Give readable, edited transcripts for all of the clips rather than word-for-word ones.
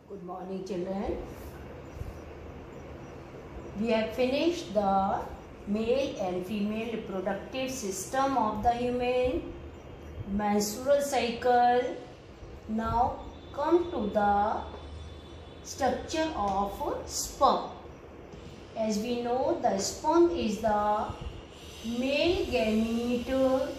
Good morning, children. We have finished the male and female reproductive system of the human, menstrual cycle. Now come to the structure of sperm. As we know, the sperm is the male gamete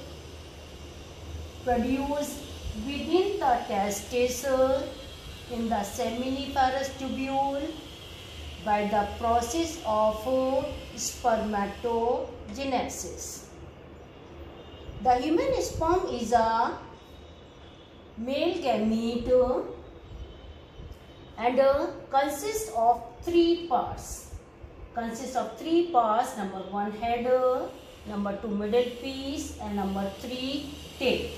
produced within the testis in the seminiferous tubule by the process of spermatogenesis. The human sperm is a male gamete and consists of three parts. Number 1 head, number 2 middle piece, and number 3 tail.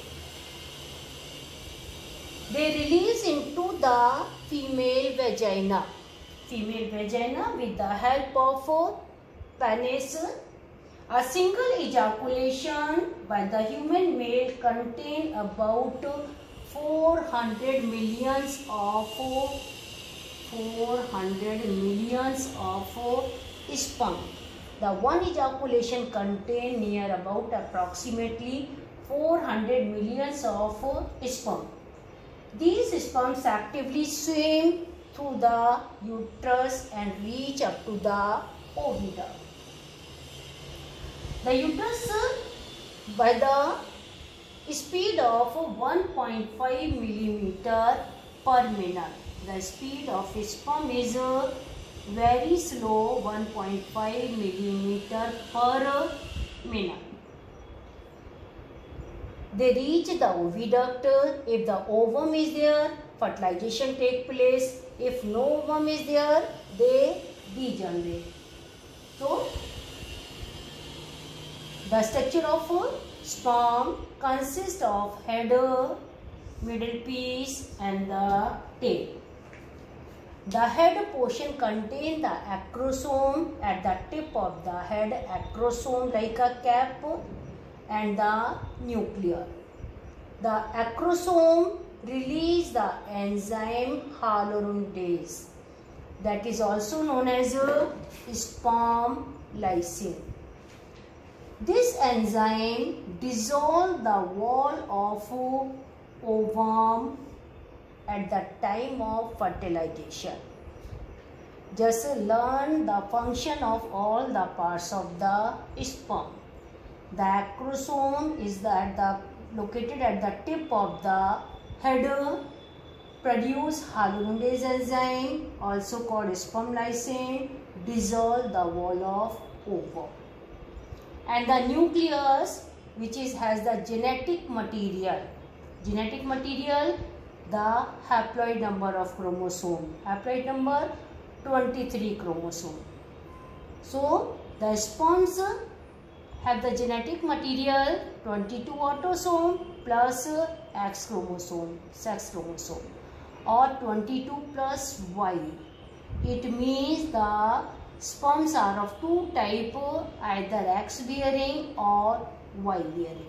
They release into the female vagina with the help of penis. A single ejaculation by the human male contain about 400 millions of sperm. The one ejaculation contain near about approximately 400 millions of sperm. These sperms actively swim through the uterus and reach up to the oviduct. The uterus, by the speed of 1.5 millimeter per minute. The speed of sperm is very slow, 1.5 millimeter per minute. They reach the oviduct. If the ovum is there, fertilization takes place. If no ovum is there, they degenerate. So, the structure of sperm consists of head, middle piece, and the tail. The head portion contains the acrosome at the tip of the head, acrosome like a cap, and the nucleus. The acrosome release the enzyme hyaluronidase, that is also known as sperm lysine. This enzyme dissolves the wall of ovum at the time of fertilization. Just learn the function of all the parts of the sperm. The acrosome is located at the tip of the head, produce hyaluronidase enzyme, also called sperm lysine, dissolve the wall of ovum. And the nucleus, which has the genetic material, the haploid number of chromosome, haploid number 23 chromosome. So the sperms have the genetic material 22 autosome plus X chromosome, sex chromosome, or 22 plus Y. It means the sperms are of two types, either X bearing or Y bearing.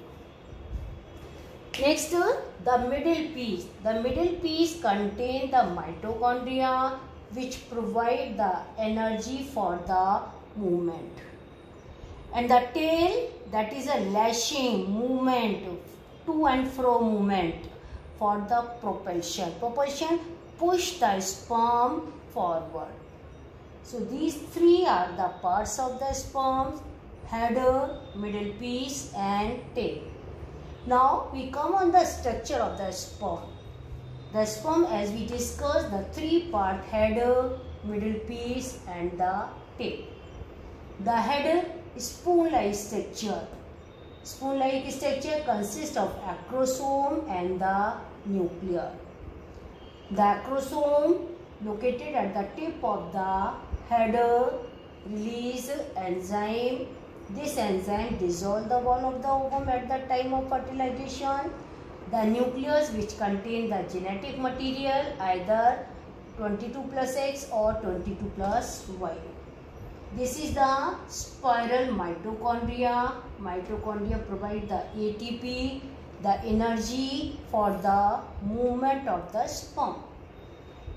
Next, the middle piece. The middle piece contains the mitochondria, which provide the energy for the movement. And the tail, that is a lashing movement, to and fro movement for the propulsion. Propulsion push the sperm forward. So these three are the parts of the sperm: head, middle piece, and tail. Now we come on the structure of the sperm. The sperm, as we discussed, the three-part head, middle piece, and the tail. The head, spoon-like structure. Spoon-like structure consists of acrosome and the nucleus. The acrosome, located at the tip of the head, release enzyme. This enzyme dissolves the wall of the ovum at the time of fertilization. The nucleus, which contains the genetic material, either 22 plus X or 22 plus Y. This is the spiral mitochondria. Mitochondria provide the ATP, the energy for the movement of the sperm.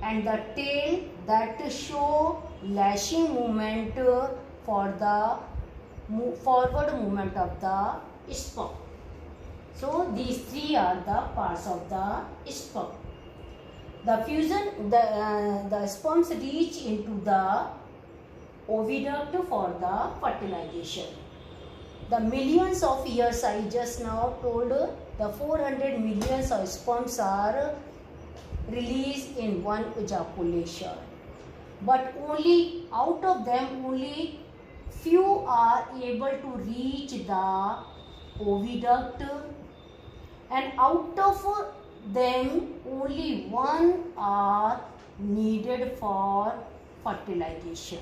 and the tail that show lashing movement for the forward movement of the sperm. So these three are the parts of the sperm. The fusion, the sperms reach into the oviduct for the fertilization. The millions of years I just now told, the 400 millions of sperms are released in one ejaculation. But only out of them, only few are able to reach the oviduct, and out of them only one are needed for fertilization.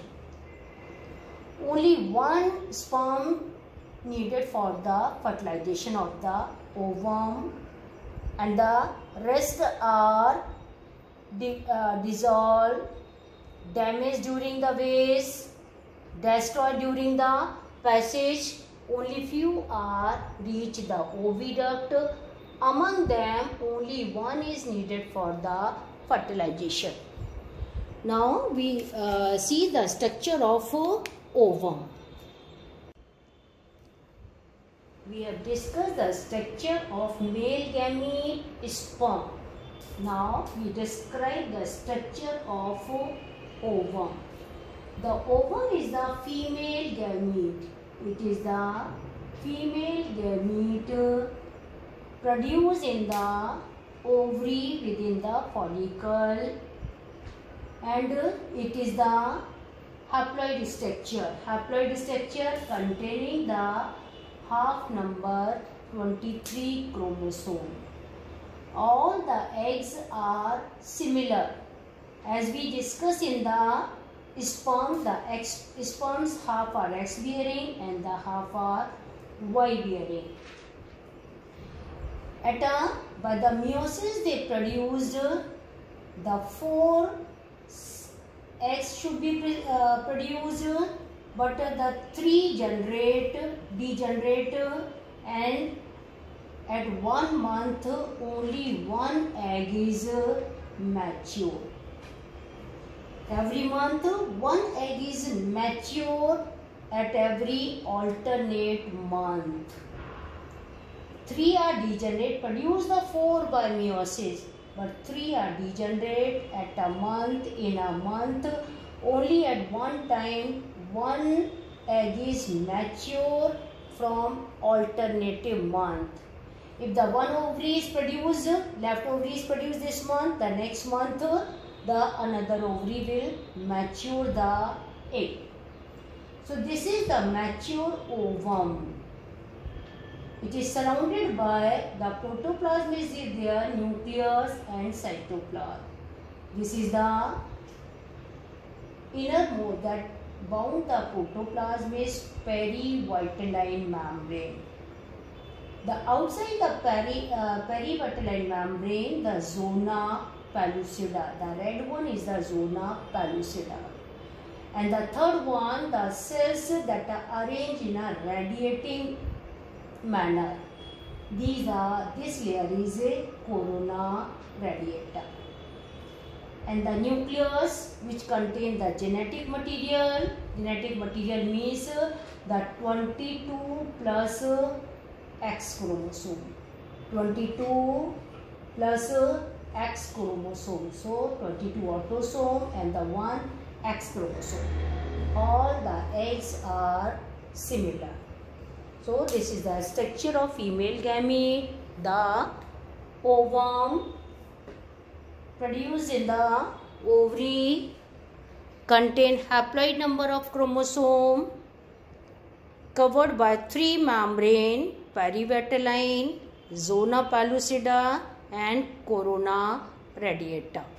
Only one sperm needed for the fertilization of the ovum, and the rest are dissolved, damaged during the waste, destroyed during the passage. Only few are reach the oviduct. Among them, only one is needed for the fertilization. Now we see the structure of ovum. We have discussed the structure of male gamete, sperm. Now we describe the structure of ovum. The ovum is the female gamete. It is the female gamete produced in the ovary within the follicle, and it is the haploid structure. Haploid structure containing the half number 23 chromosome. All the eggs are similar. As we discussed in the sperm, the sperms half are X bearing and the half are Y bearing. By the meiosis they produced the 4 eggs should be produced, but the 3 degenerate, and at 1 month only 1 egg is mature. Every month 1 egg is mature at every alternate month. 3 are degenerate, produce the 4 by meiosis, but 3 are degenerate at a month. In a month, only at one time 1 egg is mature from alternative month. If the one ovary is produced, left ovary is produced this month, the next month the another ovary will mature the egg. So this is the mature ovum. It is surrounded by the protoplasm is there, nucleus and cytoplasm. This is the inner mode that bound the protoplasm is perivitelline membrane. The outside the perivitelline membrane, the zona pellucida. The red one is the zona pellucida. And the third one, the cells that are arranged in a radiating manner. This layer is a corona radiata. And the nucleus, which contains the genetic material. Genetic material means the 22 plus X chromosome. 22 plus X chromosome. So 22 autosome and the 1 X chromosome. All the eggs are similar. So this is the structure of female gamete. The ovum produced in the ovary contain haploid number of chromosome covered by 3 membrane, perivitelline, zona pellucida and corona radiata.